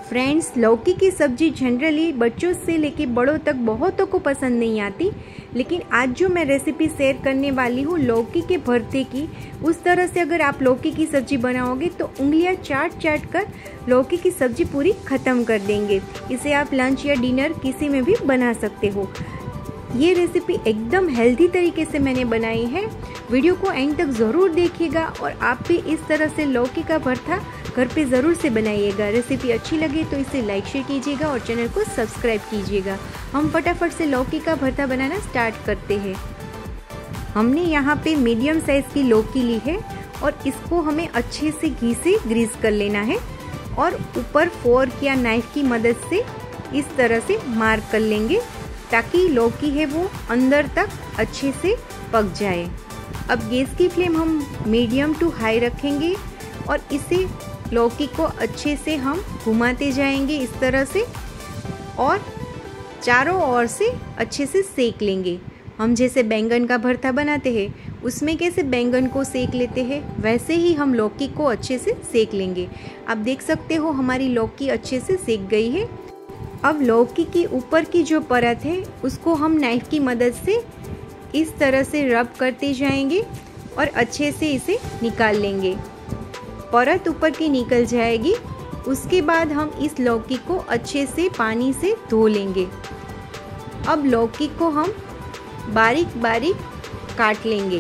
Friends, लौकी की सब्जी जनरली बच्चों से लेके बड़ों तक बहुतों को पसंद नहीं आती, लेकिन आज जो मैं रेसिपी शेयर करने वाली हूँ लौकी के भरते की, उस तरह से अगर आप लौकी की सब्जी बनाओगे तो उंगलियां चाट चाट कर लौकी की सब्जी पूरी ख़त्म कर देंगे। इसे आप लंच या डिनर किसी में भी बना सकते हो। ये रेसिपी एकदम हेल्दी तरीके से मैंने बनाई है। वीडियो को एंड तक ज़रूर देखिएगा और आप भी इस तरह से लौकी का भरता घर पे ज़रूर से बनाइएगा। रेसिपी अच्छी लगे तो इसे लाइक शेयर कीजिएगा और चैनल को सब्सक्राइब कीजिएगा। हम फटाफट से लौकी का भरता बनाना स्टार्ट करते हैं। हमने यहाँ पे मीडियम साइज़ की लौकी ली है और इसको हमें अच्छे से घी से ग्रीस कर लेना है और ऊपर फोर्क या नाइफ की मदद से इस तरह से मार्क कर लेंगे ताकि लौकी है वो अंदर तक अच्छे से पक जाए। अब गैस की फ्लेम हम मीडियम टू हाई रखेंगे और इसे लौकी को अच्छे से हम घुमाते जाएंगे इस तरह से और चारों ओर से अच्छे से सेक लेंगे। हम जैसे बैंगन का भरता बनाते हैं उसमें कैसे बैंगन को सेक लेते हैं वैसे ही हम लौकी को अच्छे से सेक लेंगे। आप देख सकते हो हमारी लौकी अच्छे से सेक गई है। अब लौकी की ऊपर की जो परत है उसको हम नाइफ की मदद से इस तरह से रब करते जाएंगे और अच्छे से इसे निकाल लेंगे। परत ऊपर की निकल जाएगी। उसके बाद हम इस लौकी को अच्छे से पानी से धो लेंगे। अब लौकी को हम बारीक बारीक काट लेंगे।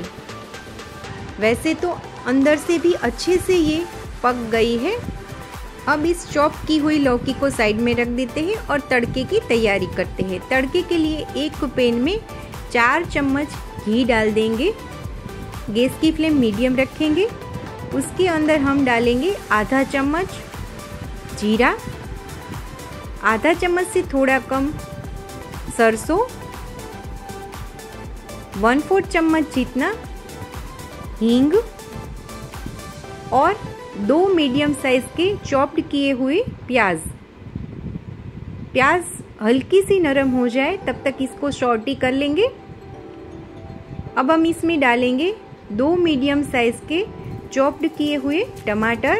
वैसे तो अंदर से भी अच्छे से ये पक गई है। अब इस चॉप की हुई लौकी को साइड में रख देते हैं और तड़के की तैयारी करते हैं। तड़के के लिए एक पैन में 4 चम्मच घी डाल देंगे। गैस की फ्लेम मीडियम रखेंगे। उसके अंदर हम डालेंगे आधा चम्मच जीरा, आधा चम्मच से थोड़ा कम सरसों, 1/4 चम्मच जितना हींग और 2 मीडियम साइज के चॉप्ड किए हुए प्याज। प्याज हल्की सी नरम हो जाए तब तक इसको सॉटे कर लेंगे। अब हम इसमें डालेंगे 2 मीडियम साइज के चॉप्ड किए हुए टमाटर,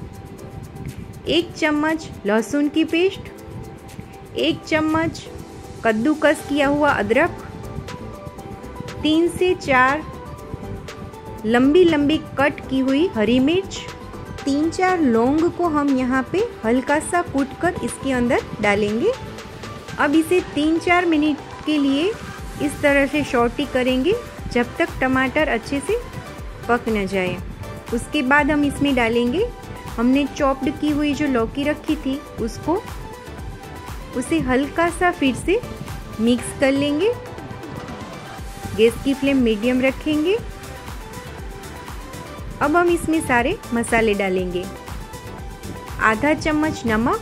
1 चम्मच लहसुन की पेस्ट, 1 चम्मच कद्दूकस किया हुआ अदरक, 3 से 4 लंबी लंबी कट की हुई हरी मिर्च, 3-4 लौंग को हम यहाँ पे हल्का सा कूट कर इसके अंदर डालेंगे। अब इसे 3-4 मिनट के लिए इस तरह से सॉटे करेंगे जब तक टमाटर अच्छे से पक न जाए। उसके बाद हम इसमें डालेंगे हमने चॉप्ड की हुई जो लौकी रखी थी उसे हल्का सा फिर से मिक्स कर लेंगे। गैस की फ्लेम मीडियम रखेंगे। अब हम इसमें सारे मसाले डालेंगे। आधा चम्मच नमक,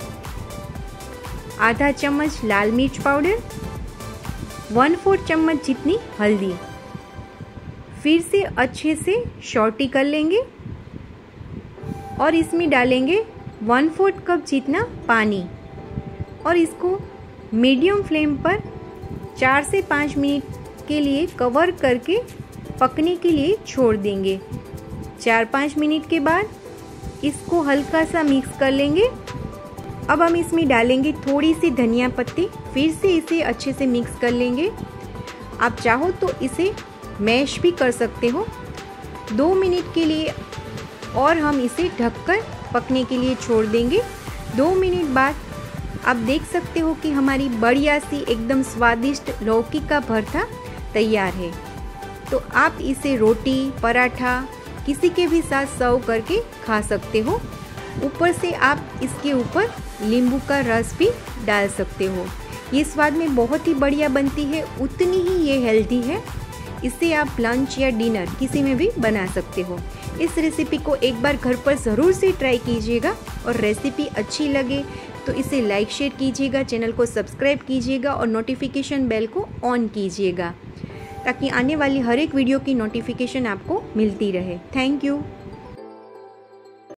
आधा चम्मच लाल मिर्च पाउडर, 1/4 चम्मच जितनी हल्दी। फिर से अच्छे से सॉटे कर लेंगे और इसमें डालेंगे 1/4 कप जितना पानी और इसको मीडियम फ्लेम पर 4 से 5 मिनट के लिए कवर करके पकने के लिए छोड़ देंगे। 4-5 मिनट के बाद इसको हल्का सा मिक्स कर लेंगे। अब हम इसमें डालेंगे थोड़ी सी धनिया पत्ती। फिर से इसे अच्छे से मिक्स कर लेंगे। आप चाहो तो इसे मैश भी कर सकते हो। 2 मिनट के लिए और हम इसे ढककर पकने के लिए छोड़ देंगे। 2 मिनट बाद आप देख सकते हो कि हमारी बढ़िया सी एकदम स्वादिष्ट लौकी का भरता तैयार है। तो आप इसे रोटी, पराठा किसी के भी साथ सर्व करके खा सकते हो। ऊपर से आप इसके ऊपर नींबू का रस भी डाल सकते हो। ये स्वाद में बहुत ही बढ़िया बनती है, उतनी ही ये हेल्दी है। इसे आप लंच या डिनर किसी में भी बना सकते हो। इस रेसिपी को एक बार घर पर ज़रूर से ट्राई कीजिएगा और रेसिपी अच्छी लगे तो इसे लाइक शेयर कीजिएगा, चैनल को सब्सक्राइब कीजिएगा और नोटिफिकेशन बेल को ऑन कीजिएगा ताकि आने वाली हर एक वीडियो की नोटिफिकेशन आपको मिलती रहे। Thank you.